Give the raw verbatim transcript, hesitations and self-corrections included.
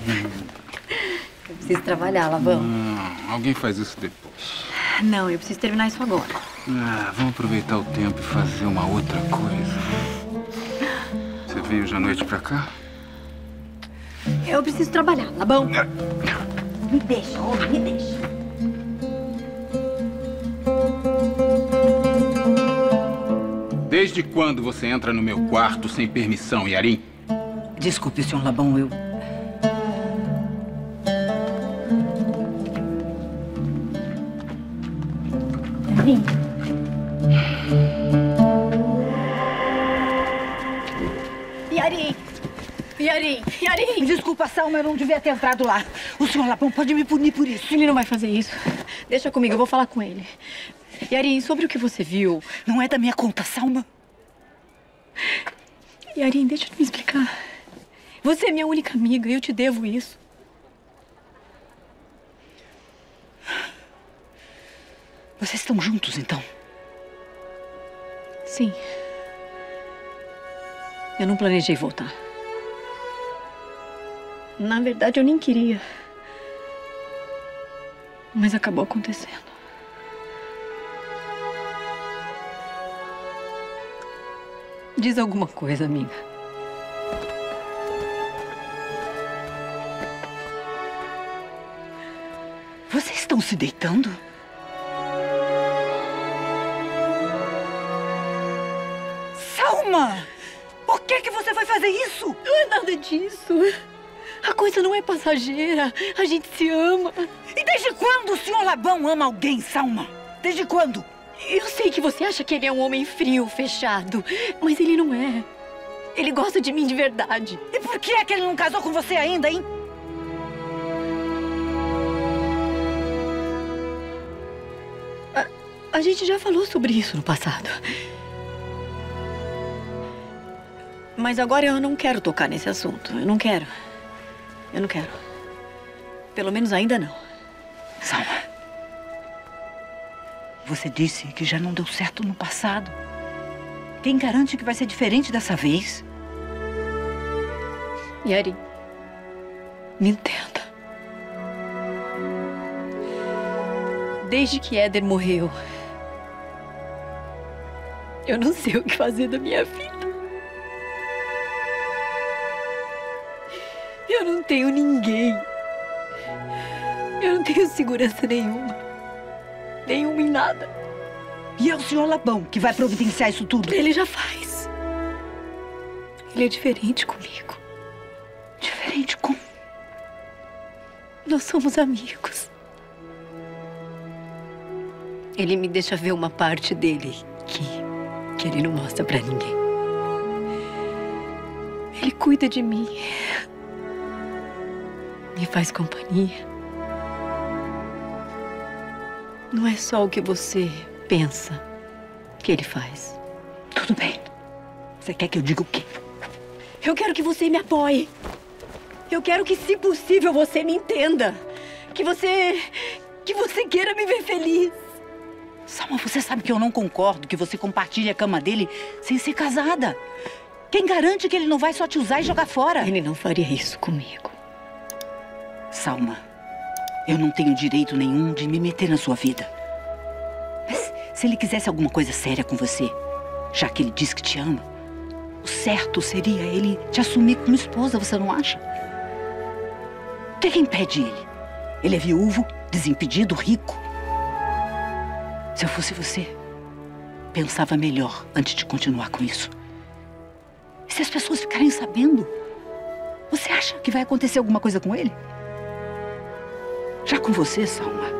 Eu preciso trabalhar, Labão. Não, alguém faz isso depois. Não, eu preciso terminar isso agora. Ah, vamos aproveitar o tempo e fazer uma outra coisa. Você veio hoje à noite pra cá? Eu preciso trabalhar, Labão. Me deixa, homem, me deixa. Desde quando você entra no meu quarto sem permissão, Yarim? Desculpe, senhor Labão, eu... Yarim. Yarim. Yarim. Yarim. Desculpa, Salma, eu não devia ter entrado lá. O senhor Labão pode me punir por isso. Ele não vai fazer isso. Deixa comigo, eu vou falar com ele. Yarim, sobre o que você viu... Não é da minha conta, Salma. Yarim, deixa eu me explicar. Você é minha única amiga e eu te devo isso. Vocês estão juntos, então? Sim. Eu não planejei voltar. Na verdade, eu nem queria. Mas acabou acontecendo. Diz alguma coisa, amiga. Vocês estão se deitando? Salma! Por que que você foi fazer isso? Não é nada disso. A coisa não é passageira. A gente se ama. E desde quando o senhor Labão ama alguém, Salma? Desde quando? Eu sei que você acha que ele é um homem frio, fechado. Mas ele não é. Ele gosta de mim de verdade. E por que é que ele não casou com você ainda, hein? A, a gente já falou sobre isso no passado. Mas agora eu não quero tocar nesse assunto. Eu não quero. Eu não quero. Pelo menos ainda não. Salma, você disse que já não deu certo no passado. Quem garante que vai ser diferente dessa vez? Yarim, me entenda. Desde que Éder morreu, eu não sei o que fazer da minha vida. Eu não tenho ninguém. Eu não tenho segurança nenhuma. Nenhuma em nada. E é o senhor Labão que vai providenciar isso tudo? Ele já faz. Ele é diferente comigo. Diferente como? Nós somos amigos. Ele me deixa ver uma parte dele que, que ele não mostra pra ninguém. Ele cuida de mim. Me faz companhia. Não é só o que você pensa que ele faz. Tudo bem. Você quer que eu diga o quê? Eu quero que você me apoie. Eu quero que, se possível, você me entenda. Que você... que você queira me ver feliz. Salma, você sabe que eu não concordo que você compartilhe a cama dele sem ser casada. Quem garante que ele não vai só te usar e jogar fora? Ele não faria isso comigo. Salma, eu não tenho direito nenhum de me meter na sua vida. Mas se ele quisesse alguma coisa séria com você, já que ele diz que te ama, o certo seria ele te assumir como esposa, você não acha? O que é que impede ele? Ele é viúvo, desimpedido, rico. Se eu fosse você, pensava melhor antes de continuar com isso. E se as pessoas ficarem sabendo, você acha que vai acontecer alguma coisa com ele? Já com você, Salma,